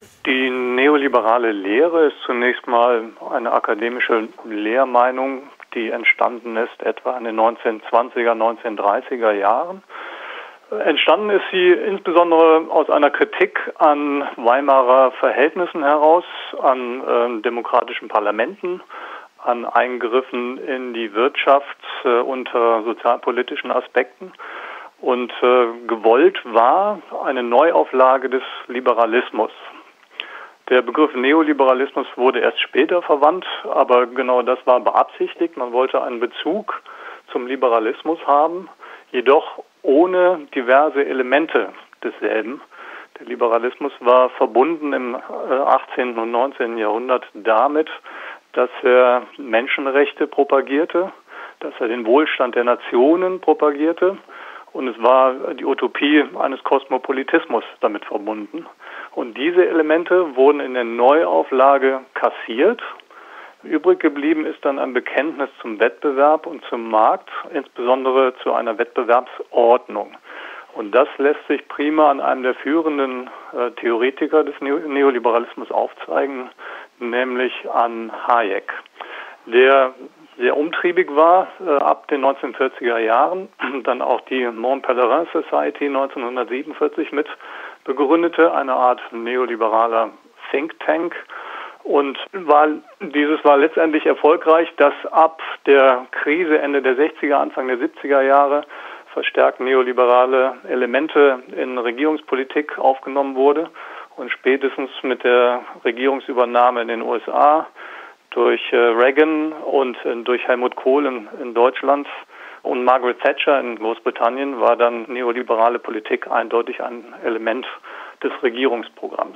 Die neoliberale Lehre ist zunächst mal eine akademische Lehrmeinung, die entstanden ist etwa in den 1920er, 1930er Jahren. Entstanden ist sie insbesondere aus einer Kritik an Weimarer Verhältnissen heraus, an demokratischen Parlamenten, an Eingriffen in die Wirtschaft unter sozialpolitischen Aspekten. Und gewollt war eine Neuauflage des Liberalismus. Der Begriff Neoliberalismus wurde erst später verwandt, aber genau das war beabsichtigt. Man wollte einen Bezug zum Liberalismus haben, jedoch ohne diverse Elemente desselben. Der Liberalismus war verbunden im 18. und 19. Jahrhundert damit, dass er Menschenrechte propagierte, dass er den Wohlstand der Nationen propagierte, und es war die Utopie eines Kosmopolitismus damit verbunden. Und diese Elemente wurden in der Neuauflage kassiert. Übrig geblieben ist dann ein Bekenntnis zum Wettbewerb und zum Markt, insbesondere zu einer Wettbewerbsordnung. Und das lässt sich prima an einem der führenden Theoretiker des Neoliberalismus aufzeigen, nämlich an Hayek, der sehr umtriebig war ab den 1940er Jahren, dann auch die Mont Pelerin Society 1947 mit begründete, eine Art neoliberaler Think Tank. Und dieses war letztendlich erfolgreich, dass ab der Krise Ende der 60er, Anfang der 70er Jahre verstärkt neoliberale Elemente in Regierungspolitik aufgenommen wurde. Und spätestens mit der Regierungsübernahme in den USA durch Reagan und durch Helmut Kohl in Deutschland und Margaret Thatcher in Großbritannien war dann neoliberale Politik eindeutig ein Element des Regierungsprogramms.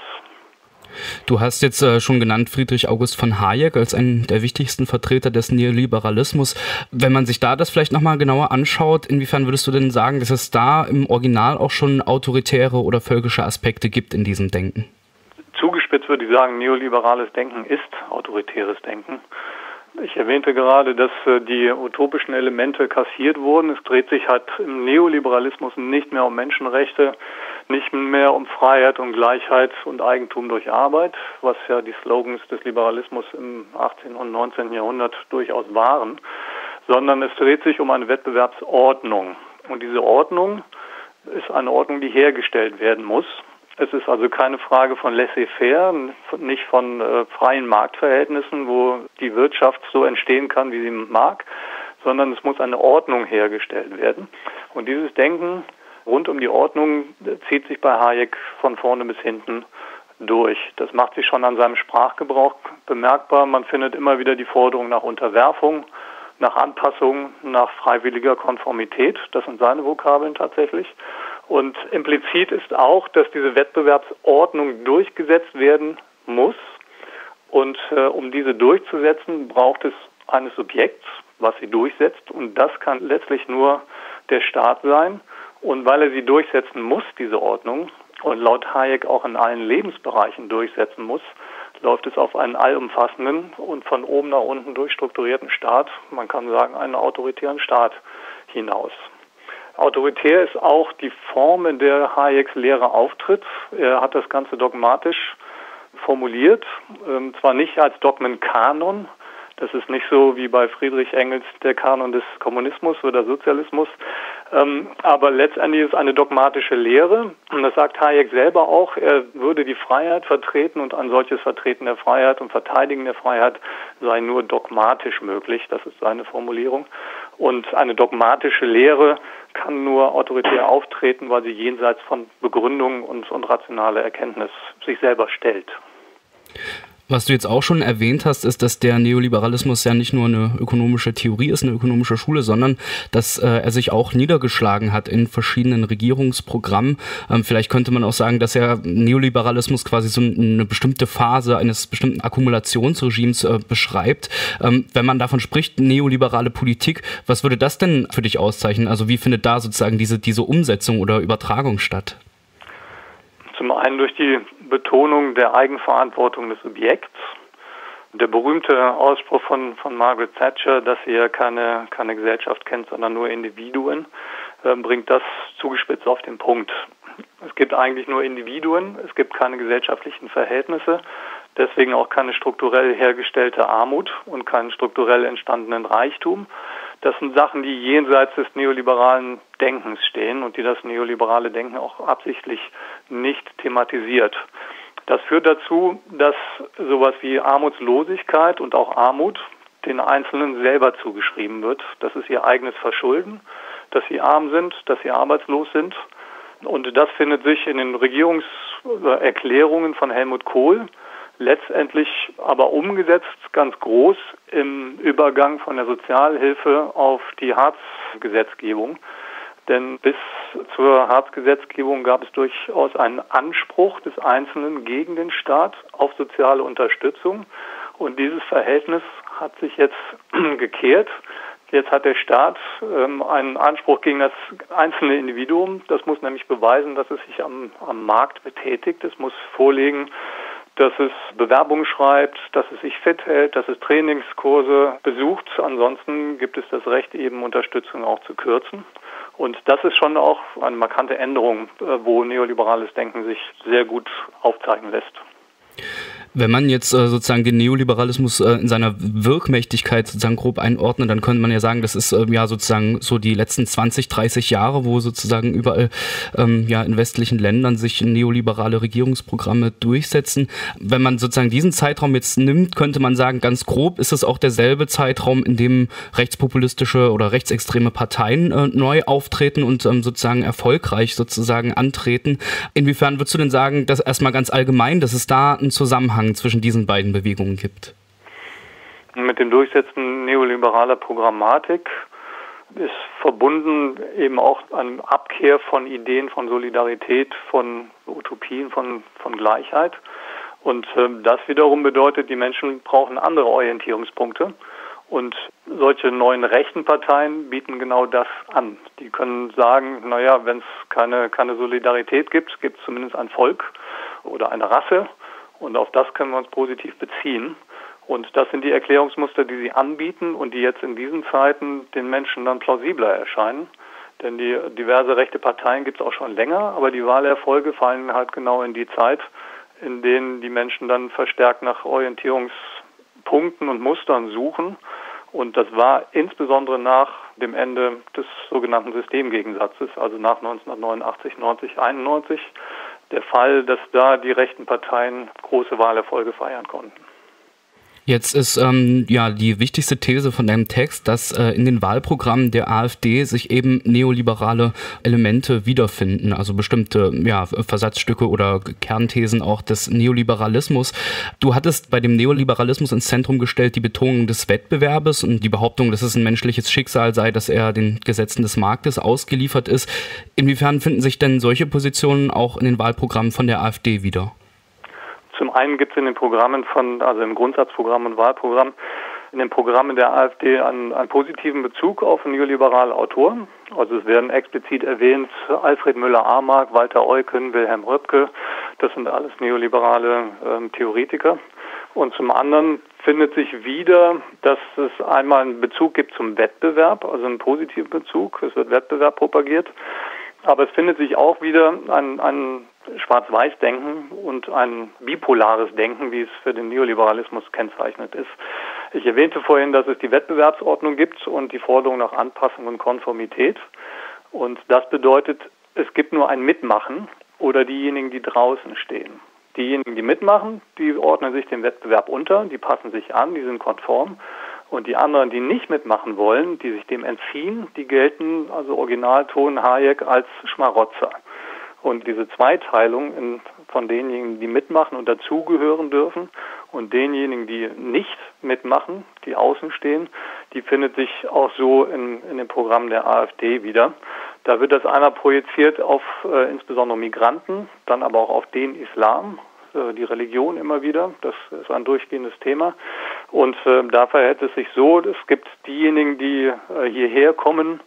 Du hast jetzt schon genannt Friedrich August von Hayek als einen der wichtigsten Vertreter des Neoliberalismus. Wenn man sich da das vielleicht nochmal genauer anschaut, inwiefern würdest du denn sagen, dass es da im Original auch schon autoritäre oder völkische Aspekte gibt in diesem Denken? Zugespitzt würde ich sagen, neoliberales Denken ist autoritäres Denken. Ich erwähnte gerade, dass die utopischen Elemente kassiert wurden. Es dreht sich halt im Neoliberalismus nicht mehr um Menschenrechte, nicht mehr um Freiheit und Gleichheit und Eigentum durch Arbeit, was ja die Slogans des Liberalismus im 18. und 19. Jahrhundert durchaus waren, sondern es dreht sich um eine Wettbewerbsordnung. Und diese Ordnung ist eine Ordnung, die hergestellt werden muss. Es ist also keine Frage von laissez-faire, nicht von freien Marktverhältnissen, wo die Wirtschaft so entstehen kann, wie sie mag, sondern es muss eine Ordnung hergestellt werden. Und dieses Denken rund um die Ordnung zieht sich bei Hayek von vorne bis hinten durch. Das macht sich schon an seinem Sprachgebrauch bemerkbar. Man findet immer wieder die Forderung nach Unterwerfung, nach Anpassung, nach freiwilliger Konformität. Das sind seine Vokabeln tatsächlich. Und implizit ist auch, dass diese Wettbewerbsordnung durchgesetzt werden muss. Und um diese durchzusetzen, braucht es eines Subjekts, was sie durchsetzt. Und das kann letztlich nur der Staat sein. Und weil er sie durchsetzen muss, diese Ordnung, und laut Hayek auch in allen Lebensbereichen durchsetzen muss, läuft es auf einen allumfassenden und von oben nach unten durchstrukturierten Staat, man kann sagen einen autoritären Staat, hinaus. Autoritär ist auch die Form, in der Hayeks Lehre auftritt. Er hat das Ganze dogmatisch formuliert, zwar nicht als Dogmenkanon, das ist nicht so wie bei Friedrich Engels der Kanon des Kommunismus oder Sozialismus, aber letztendlich ist es eine dogmatische Lehre. Und das sagt Hayek selber auch, er würde die Freiheit vertreten und ein solches Vertreten der Freiheit und Verteidigen der Freiheit sei nur dogmatisch möglich, das ist seine Formulierung. Und eine dogmatische Lehre kann nur autoritär auftreten, weil sie jenseits von Begründung und rationaler Erkenntnis sich selber stellt. Was du jetzt auch schon erwähnt hast, ist, dass der Neoliberalismus ja nicht nur eine ökonomische Theorie ist, eine ökonomische Schule, sondern dass er sich auch niedergeschlagen hat in verschiedenen Regierungsprogrammen. Vielleicht könnte man auch sagen, dass ja Neoliberalismus quasi so eine bestimmte Phase eines bestimmten Akkumulationsregimes beschreibt. Wenn man davon spricht, neoliberale Politik, was würde das denn für dich auszeichnen? Also wie findet da sozusagen diese Umsetzung oder Übertragung statt? Zum einen durch die Betonung der Eigenverantwortung des Subjekts. Der berühmte Ausspruch von Margaret Thatcher, dass sie ja keine Gesellschaft kennt, sondern nur Individuen, bringt das zugespitzt auf den Punkt. Es gibt eigentlich nur Individuen, es gibt keine gesellschaftlichen Verhältnisse, deswegen auch keine strukturell hergestellte Armut und keinen strukturell entstandenen Reichtum. Das sind Sachen, die jenseits des neoliberalen Denkens stehen und die das neoliberale Denken auch absichtlich nicht thematisiert. Das führt dazu, dass sowas wie Armutslosigkeit und auch Armut den Einzelnen selber zugeschrieben wird. Das ist ihr eigenes Verschulden, dass sie arm sind, dass sie arbeitslos sind. Und das findet sich in den Regierungserklärungen von Helmut Kohl, letztendlich aber umgesetzt ganz groß im Übergang von der Sozialhilfe auf die Hartz-Gesetzgebung. Denn bis zur Hartz-Gesetzgebung gab es durchaus einen Anspruch des Einzelnen gegen den Staat auf soziale Unterstützung. Und dieses Verhältnis hat sich jetzt gekehrt. Jetzt hat der Staat einen Anspruch gegen das einzelne Individuum. Das muss nämlich beweisen, dass es sich am Markt betätigt. Es muss vorlegen, dass es Bewerbungen schreibt, dass es sich fit hält, dass es Trainingskurse besucht. Ansonsten gibt es das Recht, eben Unterstützung auch zu kürzen. Und das ist schon auch eine markante Änderung, wo neoliberales Denken sich sehr gut aufzeigen lässt. Wenn man jetzt sozusagen den Neoliberalismus in seiner Wirkmächtigkeit sozusagen grob einordnet, dann könnte man ja sagen, das ist ja sozusagen so die letzten 20, 30 Jahre, wo sozusagen überall in westlichen Ländern sich neoliberale Regierungsprogramme durchsetzen. Wenn man sozusagen diesen Zeitraum jetzt nimmt, könnte man sagen, ganz grob ist es auch derselbe Zeitraum, in dem rechtspopulistische oder rechtsextreme Parteien neu auftreten und sozusagen erfolgreich sozusagen antreten. Inwiefern würdest du denn sagen, dass erstmal ganz allgemein, dass es da einen Zusammenhang zwischen diesen beiden Bewegungen gibt? Mit dem Durchsetzen neoliberaler Programmatik ist verbunden eben auch eine Abkehr von Ideen von Solidarität, von Utopien, von Gleichheit. Und das wiederum bedeutet, die Menschen brauchen andere Orientierungspunkte. Und solche neuen rechten Parteien bieten genau das an. Die können sagen, wenn es keine Solidarität gibt, gibt es zumindest ein Volk oder eine Rasse. Und auf das können wir uns positiv beziehen. Und das sind die Erklärungsmuster, die sie anbieten und die jetzt in diesen Zeiten den Menschen dann plausibler erscheinen. Denn die diverse rechte Parteien gibt es auch schon länger, aber die Wahlerfolge fallen halt genau in die Zeit, in denen die Menschen dann verstärkt nach Orientierungspunkten und Mustern suchen. Und das war insbesondere nach dem Ende des sogenannten Systemgegensatzes, also nach 1989, 90, 91, der Fall, dass da die rechten Parteien große Wahlerfolge feiern konnten. Jetzt ist die wichtigste These von deinem Text, dass in den Wahlprogrammen der AfD sich eben neoliberale Elemente wiederfinden, also bestimmte Versatzstücke oder Kernthesen auch des Neoliberalismus. Du hattest bei dem Neoliberalismus ins Zentrum gestellt die Betonung des Wettbewerbes und die Behauptung, dass es ein menschliches Schicksal sei, dass er den Gesetzen des Marktes ausgeliefert ist. Inwiefern finden sich denn solche Positionen auch in den Wahlprogrammen von der AfD wieder? Zum einen gibt es in den Programmen also im Grundsatzprogramm und Wahlprogramm, in den Programmen der AfD einen positiven Bezug auf neoliberale Autoren. Also es werden explizit erwähnt Alfred Müller-Armag, Walter Eucken, Wilhelm Röpke. Das sind alles neoliberale Theoretiker. Und zum anderen findet sich wieder, dass es einmal einen Bezug gibt zum Wettbewerb, also einen positiven Bezug. Es wird Wettbewerb propagiert. Aber es findet sich auch wieder ein Schwarz-Weiß-Denken und ein bipolares Denken, wie es für den Neoliberalismus kennzeichnet ist. Ich erwähnte vorhin, dass es die Wettbewerbsordnung gibt und die Forderung nach Anpassung und Konformität. Und das bedeutet, es gibt nur ein Mitmachen oder diejenigen, die draußen stehen. Diejenigen, die mitmachen, die ordnen sich dem Wettbewerb unter, die passen sich an, die sind konform. Und die anderen, die nicht mitmachen wollen, die sich dem entziehen, die gelten, also Originalton Hayek, als Schmarotzer. Und diese Zweiteilung von denjenigen, die mitmachen und dazugehören dürfen und denjenigen, die nicht mitmachen, die außen stehen, die findet sich auch so in dem Programm der AfD wieder. Da wird das einmal projiziert auf insbesondere Migranten, dann aber auch auf den Islam, die Religion immer wieder. Das ist ein durchgehendes Thema. Und da verhält es sich so, es gibt diejenigen, die hierher kommen,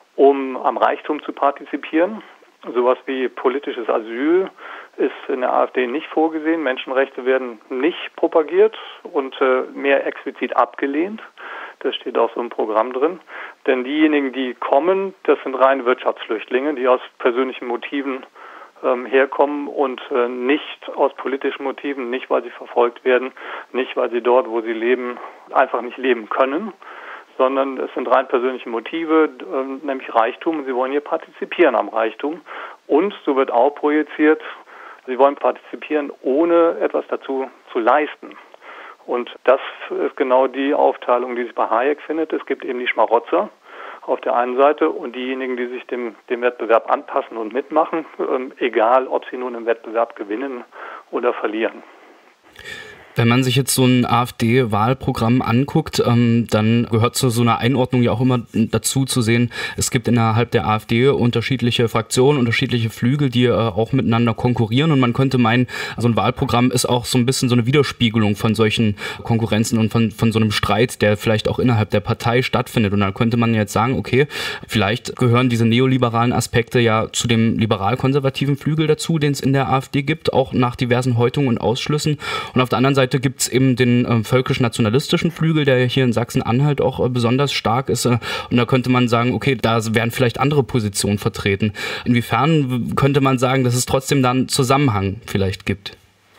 um am Reichtum zu partizipieren. Sowas wie politisches Asyl ist in der AfD nicht vorgesehen. Menschenrechte werden nicht propagiert und mehr explizit abgelehnt. Das steht auch so im Programm drin. Denn diejenigen, die kommen, das sind reine Wirtschaftsflüchtlinge, die aus persönlichen Motiven herkommen und nicht aus politischen Motiven, nicht weil sie verfolgt werden, nicht weil sie dort, wo sie leben, einfach nicht leben können, sondern es sind rein persönliche Motive, nämlich Reichtum, und sie wollen hier partizipieren am Reichtum. Und so wird auch projiziert, sie wollen partizipieren, ohne etwas dazu zu leisten. Und das ist genau die Aufteilung, die sich bei Hayek findet. Es gibt eben die Schmarotzer auf der einen Seite und diejenigen, die sich dem Wettbewerb anpassen und mitmachen, egal ob sie nun im Wettbewerb gewinnen oder verlieren. Wenn man sich jetzt so ein AfD-Wahlprogramm anguckt, dann gehört zu so einer Einordnung ja auch immer dazu zu sehen, es gibt innerhalb der AfD unterschiedliche Fraktionen, unterschiedliche Flügel, die auch miteinander konkurrieren, und man könnte meinen, so ein Wahlprogramm ist auch so ein bisschen so eine Widerspiegelung von solchen Konkurrenzen und von so einem Streit, der vielleicht auch innerhalb der Partei stattfindet. Und dann könnte man jetzt sagen, okay, vielleicht gehören diese neoliberalen Aspekte ja zu dem liberal-konservativen Flügel dazu, den es in der AfD gibt, auch nach diversen Häutungen und Ausschlüssen. Und auf der anderen Seite gibt es eben den völkisch-nationalistischen Flügel, der hier in Sachsen-Anhalt auch besonders stark ist. Und da könnte man sagen, okay, da werden vielleicht andere Positionen vertreten. Inwiefern könnte man sagen, dass es trotzdem dann einen Zusammenhang vielleicht gibt?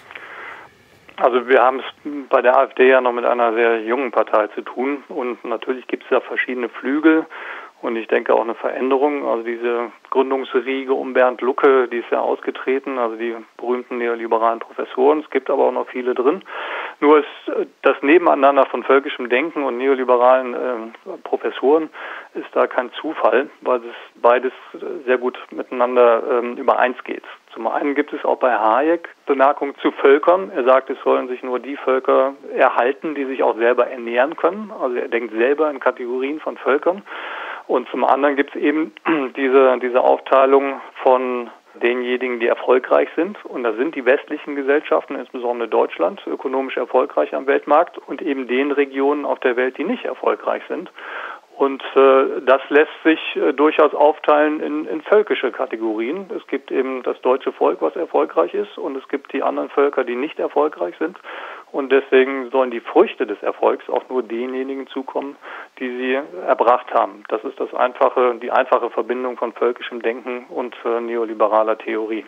Also wir haben es bei der AfD ja noch mit einer sehr jungen Partei zu tun, und natürlich gibt es da verschiedene Flügel. Und ich denke auch eine Veränderung, also diese Gründungsriege um Bernd Lucke, die ist ja ausgetreten, also die berühmten neoliberalen Professoren. Es gibt aber auch noch viele drin. Nur ist das Nebeneinander von völkischem Denken und neoliberalen Professoren ist da kein Zufall, weil es beides sehr gut miteinander übereins geht. Zum einen gibt es auch bei Hayek Bemerkungen zu Völkern. Er sagt, es sollen sich nur die Völker erhalten, die sich auch selber ernähren können. Also er denkt selber in Kategorien von Völkern. Und zum anderen gibt es eben diese Aufteilung von denjenigen, die erfolgreich sind. Und da sind die westlichen Gesellschaften, insbesondere Deutschland, ökonomisch erfolgreich am Weltmarkt, und eben den Regionen auf der Welt, die nicht erfolgreich sind. Und das lässt sich durchaus aufteilen in völkische Kategorien. Es gibt eben das deutsche Volk, was erfolgreich ist, und es gibt die anderen Völker, die nicht erfolgreich sind. Und deswegen sollen die Früchte des Erfolgs auch nur denjenigen zukommen, die sie erbracht haben. Das ist die einfache Verbindung von völkischem Denken und neoliberaler Theorie.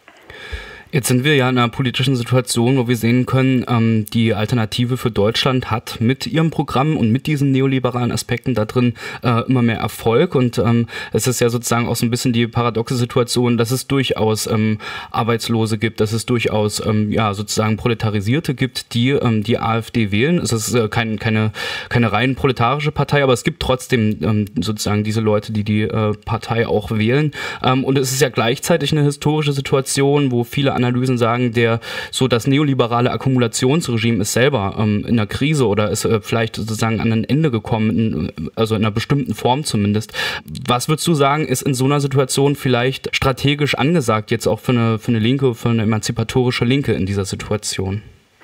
Jetzt sind wir ja in einer politischen Situation, wo wir sehen können, die Alternative für Deutschland hat mit ihrem Programm und mit diesen neoliberalen Aspekten da drin immer mehr Erfolg. Und es ist ja sozusagen auch so ein bisschen die paradoxe Situation, dass es durchaus Arbeitslose gibt, dass es durchaus sozusagen Proletarisierte gibt, die die AfD wählen. Es ist keine rein proletarische Partei, aber es gibt trotzdem sozusagen diese Leute, die Partei auch wählen. Und es ist ja gleichzeitig eine historische Situation, wo viele Analysen sagen, das neoliberale Akkumulationsregime ist selber in einer Krise oder ist vielleicht sozusagen an ein Ende gekommen, also in einer bestimmten Form zumindest. Was würdest du sagen, ist in so einer Situation vielleicht strategisch angesagt, jetzt auch für eine Linke, für eine emanzipatorische Linke in dieser Situation?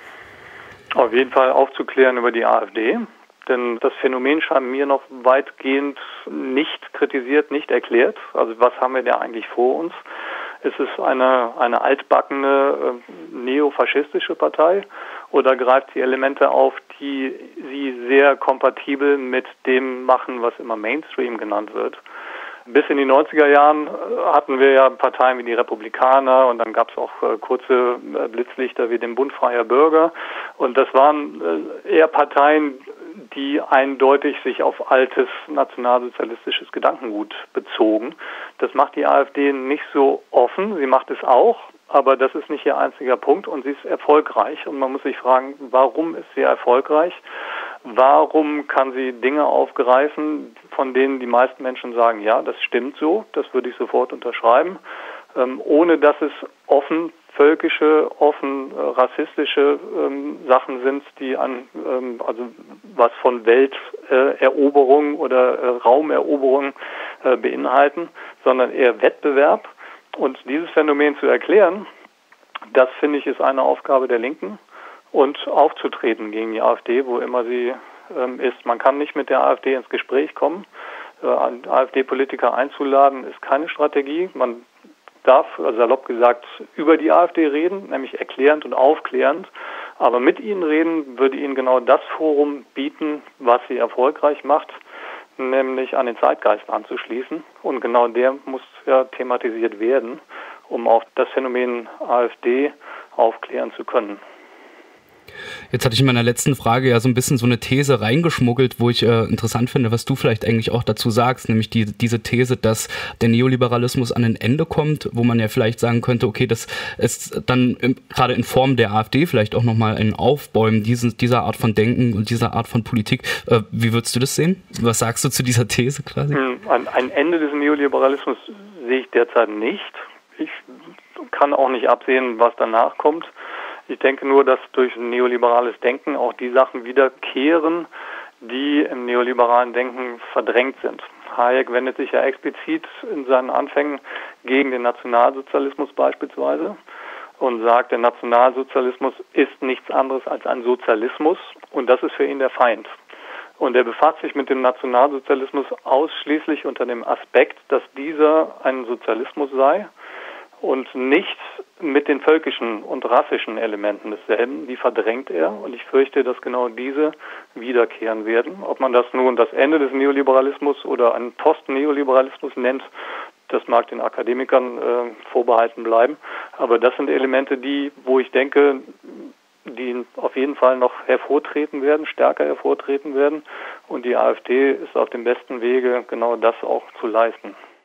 Auf jeden Fall aufzuklären über die AfD. Denn das Phänomen scheint mir noch weitgehend nicht kritisiert, nicht erklärt. Also was haben wir da eigentlich vor uns? Ist es eine altbackene neofaschistische Partei, oder greift sie Elemente auf, die sie sehr kompatibel mit dem machen, was immer Mainstream genannt wird? Bis in die 90er Jahren hatten wir ja Parteien wie die Republikaner, und dann gab es auch kurze Blitzlichter wie den Bund Freier Bürger. Und das waren eher Parteien, die eindeutig sich auf altes nationalsozialistisches Gedankengut bezogen. Das macht die AfD nicht so offen. Sie macht es auch, aber das ist nicht ihr einziger Punkt, und sie ist erfolgreich. Und man muss sich fragen, warum ist sie erfolgreich? Warum kann sie Dinge aufgreifen, von denen die meisten Menschen sagen, ja, das stimmt so, das würde ich sofort unterschreiben, ohne dass es offen völkische, offen rassistische Sachen sind, die also was von Welteroberung oder Raumeroberung beinhalten, sondern eher Wettbewerb. Und dieses Phänomen zu erklären, das finde ich ist eine Aufgabe der Linken, und aufzutreten gegen die AfD, wo immer sie ist. Man kann nicht mit der AfD ins Gespräch kommen. AfD-Politiker einzuladen ist keine Strategie. Man darf, salopp gesagt, über die AfD reden, nämlich erklärend und aufklärend. Aber mit ihnen reden würde ihnen genau das Forum bieten, was sie erfolgreich macht, nämlich an den Zeitgeist anzuschließen. Und genau der muss ja thematisiert werden. um auch das Phänomen AfD aufklären zu können. Jetzt hatte ich in meiner letzten Frage ja so ein bisschen so eine These reingeschmuggelt, wo ich interessant finde, was du vielleicht eigentlich auch dazu sagst, nämlich diese These, dass der Neoliberalismus an ein Ende kommt, wo man ja vielleicht sagen könnte, okay, das ist dann gerade in Form der AfD vielleicht auch nochmal ein Aufbäumen dieser Art von Denken und dieser Art von Politik. Wie würdest du das sehen? Was sagst du zu dieser These quasi? Ein Ende des Neoliberalismus sehe ich derzeit nicht. Ich kann auch nicht absehen, was danach kommt. Ich denke nur, dass durch neoliberales Denken auch die Sachen wiederkehren, die im neoliberalen Denken verdrängt sind. Hayek wendet sich ja explizit in seinen Anfängen gegen den Nationalsozialismus beispielsweise und sagt, der Nationalsozialismus ist nichts anderes als ein Sozialismus und das ist für ihn der Feind. Und er befasst sich mit dem Nationalsozialismus ausschließlich unter dem Aspekt, dass dieser ein Sozialismus sei und nicht mit den völkischen und rassischen Elementen desselben. Die verdrängt er und ich fürchte, dass genau diese wiederkehren werden. Ob man das nun das Ende des Neoliberalismus oder einen Post-Neoliberalismus nennt, das mag den Akademikern vorbehalten bleiben. Aber das sind Elemente, wo ich denke, die auf jeden Fall noch hervortreten werden, stärker hervortreten werden. Und die AfD ist auf dem besten Wege, genau das auch zu leisten.